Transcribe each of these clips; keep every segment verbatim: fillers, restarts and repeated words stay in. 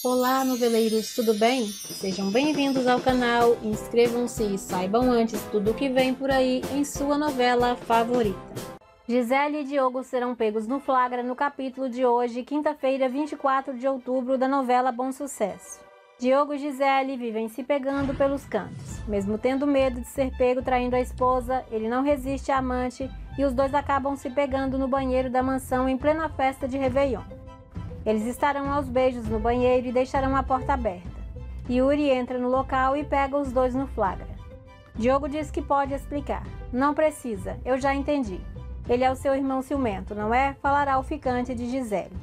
Olá, noveleiros, tudo bem? Sejam bem-vindos ao canal, inscrevam-se e saibam antes tudo o que vem por aí em sua novela favorita. Gisele e Diogo serão pegos no flagra no capítulo de hoje, quinta-feira, vinte e quatro de outubro, da novela Bom Sucesso. Diogo e Gisele vivem se pegando pelos cantos. Mesmo tendo medo de ser pego traindo a esposa, ele não resiste à amante e os dois acabam se pegando no banheiro da mansão em plena festa de Réveillon. Eles estarão aos beijos no banheiro e deixarão a porta aberta. Yuri entra no local e pega os dois no flagra. Diogo diz que pode explicar. Não precisa, eu já entendi. Ele é o seu irmão ciumento, não é? Falará o ficante de Gisele.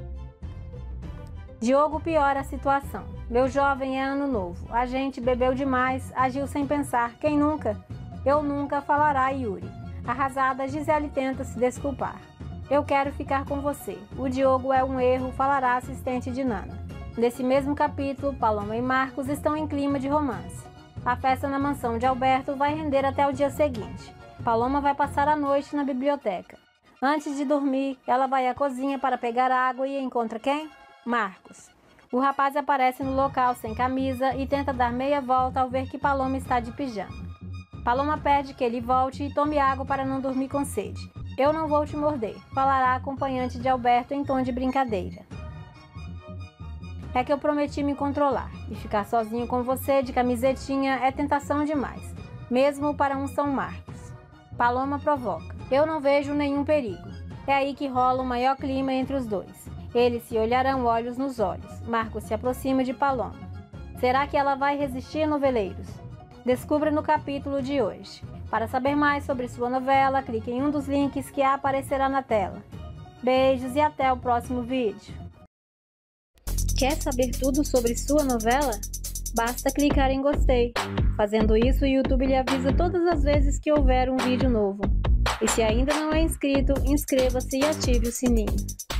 Diogo piora a situação. Meu jovem, é ano novo. A gente bebeu demais, agiu sem pensar. Quem nunca? Eu nunca, falará Yuri. Arrasada, Gisele tenta se desculpar. Eu quero ficar com você. O Diogo é um erro, falará a assistente de Nana. Nesse mesmo capítulo, Paloma e Marcos estão em clima de romance. A festa na mansão de Alberto vai render até o dia seguinte. Paloma vai passar a noite na biblioteca. Antes de dormir, ela vai à cozinha para pegar água e encontra quem? Marcos. O rapaz aparece no local sem camisa e tenta dar meia volta ao ver que Paloma está de pijama. Paloma pede que ele volte e tome água para não dormir com sede. Eu não vou te morder, falará a acompanhante de Alberto em tom de brincadeira. É que eu prometi me controlar, e ficar sozinho com você de camisetinha é tentação demais, mesmo para um São Marcos. Paloma provoca. Eu não vejo nenhum perigo. É aí que rola o maior clima entre os dois. Eles se olharão olhos nos olhos. Marcos se aproxima de Paloma. Será que ela vai resistir, noveleiros? Descubra no capítulo de hoje. Para saber mais sobre sua novela, clique em um dos links que aparecerá na tela. Beijos e até o próximo vídeo. Quer saber tudo sobre sua novela? Basta clicar em gostei. Fazendo isso, o YouTube lhe avisa todas as vezes que houver um vídeo novo. E se ainda não é inscrito, inscreva-se e ative o sininho.